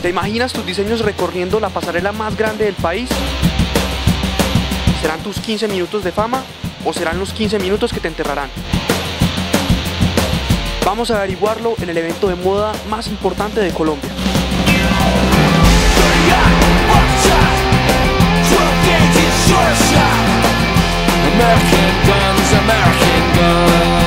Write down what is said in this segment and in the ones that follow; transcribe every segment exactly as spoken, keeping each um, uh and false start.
¿Te imaginas tus diseños recorriendo la pasarela más grande del país? ¿Serán tus quince minutos de fama o serán los quince minutos que te enterrarán? Vamos a averiguarlo en el evento de moda más importante de Colombia. American guns, American guns.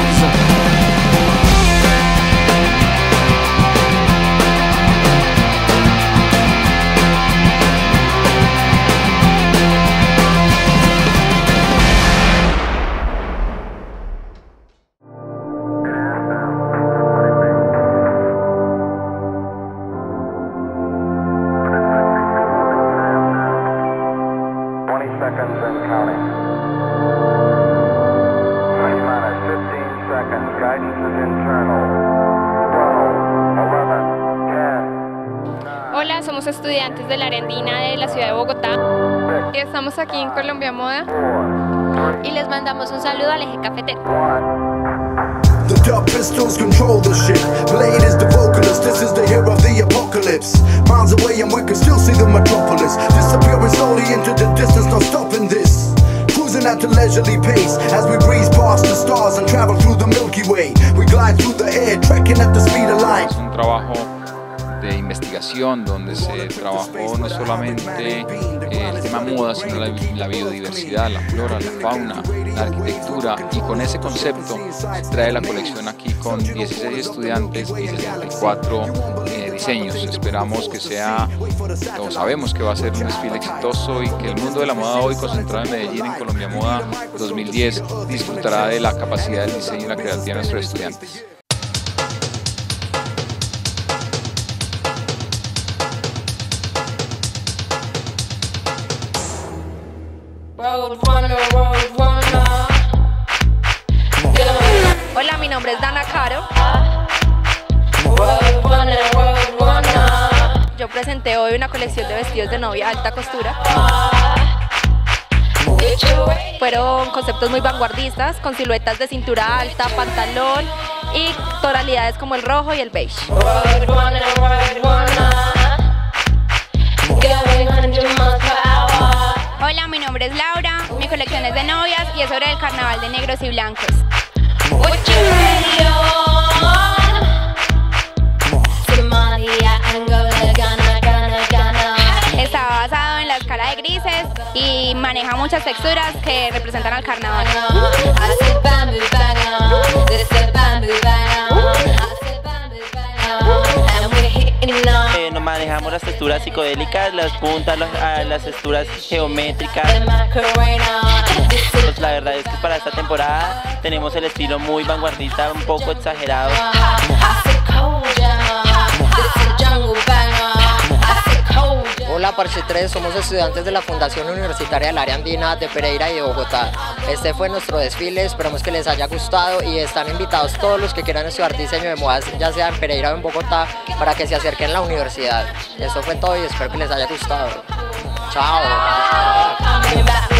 Seconds and counting. T-minus fifteen seconds. Guidance is internal. twelve, eleven, ten. Hola, somos estudiantes de la Arandina de la ciudad de Bogotá. Y estamos aquí en Colombia Moda. Y les mandamos un saludo al eje cafetero. The dub pistols control the ship. Blade is the vocalist, this is the hero of the apocalypse. Miles away and we can still see the metropolis. Disappearing slowly into the distance, no stopping this. Cruising at a leisurely pace as we breeze past the stars and travel through the Milky Way. We glide through the air, trekking at the speed of light. Es un trabajo de investigación donde se trabajó no solamente eh, el tema moda, sino la, la biodiversidad, la flora, la fauna, la arquitectura, y con ese concepto se trae la colección aquí con dieciséis estudiantes y sesenta y cuatro eh, diseños. Esperamos que sea, o sabemos que va a ser un desfile exitoso y que el mundo de la moda hoy, concentrado en Medellín, en Colombia Moda dos mil diez, disfrutará de la capacidad del diseño y la creatividad de nuestros estudiantes. Hola, mi nombre es Dana Caro. Yo presenté hoy una colección de vestidos de novia alta costura. Fueron conceptos muy vanguardistas, con siluetas de cintura alta, pantalón y tonalidades como el rojo y el beige. Hola, mi nombre es Laura, mi colección es de novias y es sobre el carnaval de negros y blancos. Está basado en la escala de grises y maneja muchas texturas que representan al carnaval. Eh, nos manejamos las texturas psicodélicas, las puntas, las, ah, las texturas geométricas. Pues la verdad es que para esta temporada tenemos el estilo muy vanguardista, un poco exagerado. Hola, Parche tres, somos estudiantes de la Fundación Universitaria del Área Andina de Pereira y de Bogotá. Este fue nuestro desfile, esperamos que les haya gustado y están invitados todos los que quieran estudiar diseño de modas, ya sea en Pereira o en Bogotá, para que se acerquen a la universidad. Eso fue todo y espero que les haya gustado. Chao.